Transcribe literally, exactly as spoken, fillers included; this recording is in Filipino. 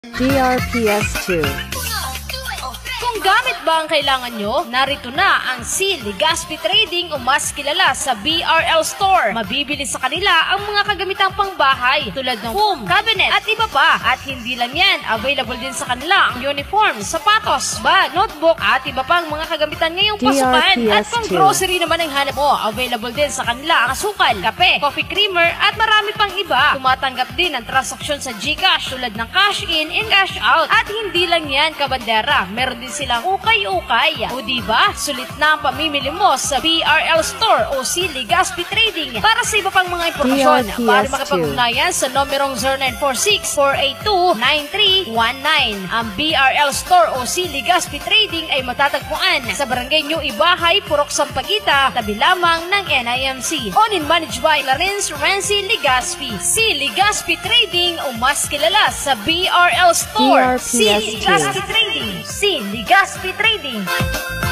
D R P S two. Kung gamit ba ang kailangan nyo, narito na ang C. Legazpi Trading o mas kilala sa B R L Store. Mabibili sa kanila ang mga kagamitang pangbahay tulad ng foam, cabinet at iba pa. At hindi lang yan, available din sa kanila ang uniform, sapatos, bag, notebook at iba pang mga kagamitan ngayong pasukan. At pang grocery naman ang hanap mo, available din sa kanila ang asukal, kape, coffee creamer at marami pang iba. Tumatanggap din ang transaksyon sa GCash tulad ng cash in and cash out. At hindi lang yan, kabandera, meron din silang ukay-ukay. O diba, sulit na ang pamimili mo sa B R L Store o C. Legazpi Trading. Para sa iba pang mga impormasyon, para makapag-ugnayan sa nomerong zero nine four six, four eight two, nine three one nine. Ang B R L Store o C. Legazpi Trading ay matatagpuan sa Barangay New Ibahay, Purok Sampaguita, tabi lamang ng N I M C. Owned and managed by Clarence Renzi Legazpi. C. Legazpi Trading o mas kilala sa B R L Store. C. Legazpi Trading. C. Legazpi Trading.